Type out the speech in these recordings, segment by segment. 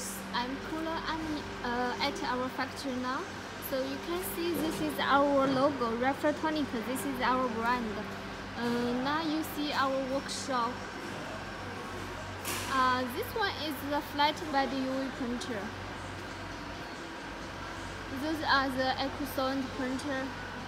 viewers, I'm Kula. At our factory now. So you can see this is our logo, Refretonic. This is our brand. Now you see our workshop. This one is the flat bed UV printer. Those are the solvent printer.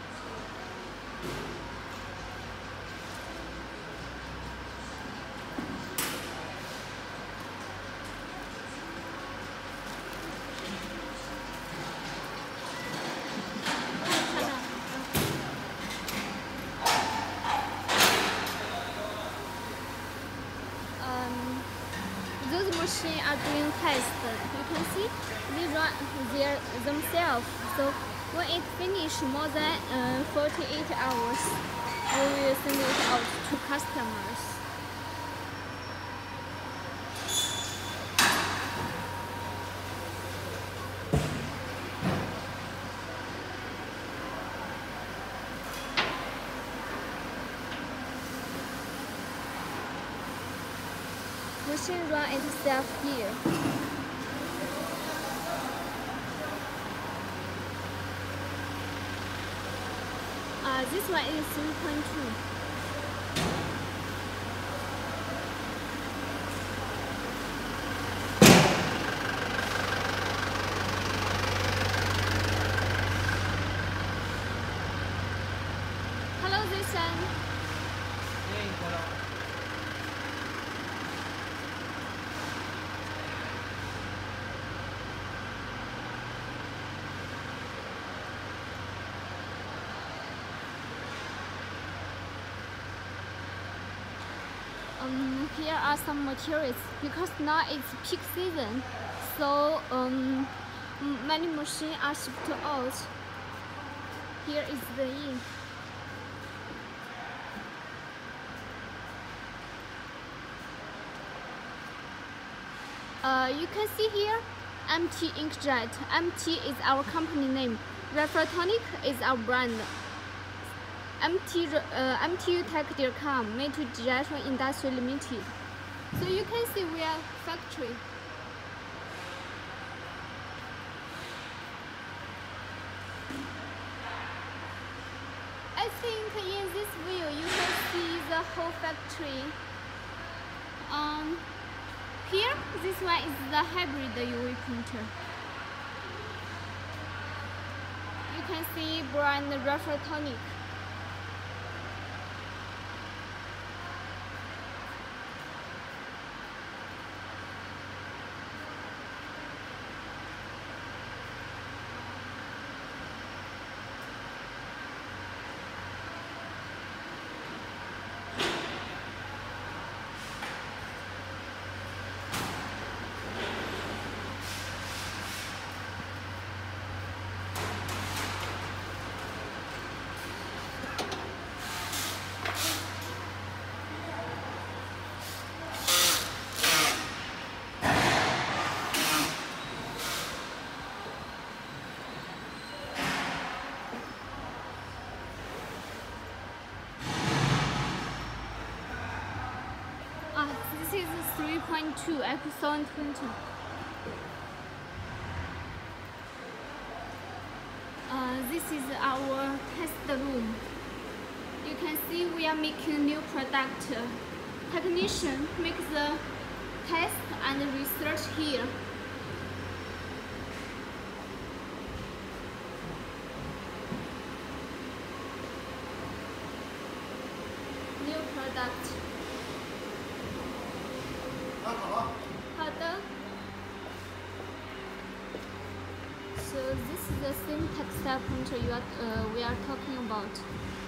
Those machines are doing tests. You can see they run themselves. So when it finishes more than 48 hours, we will send it out to customers. Machine run itself here. This one is 3.2. Hello, Jason. Hey, hello. Here are some materials because now it's peak season, so many machines are shipped out. Here is the ink. You can see here MT inkjet. MT is our company name. Refretonic is our brand. MTUtech.com, Meitu Digital Industry Limited. So you can see we are factory. I think in this view you can see the whole factory. Here, this one is the hybrid UV printer. You can see brand Refretonic. This is 3.2 solvent printer. This is our test room. You can see we are making new product. Technician makes the test and research here. New product. 好的. So this is the same textile printer we are talking about.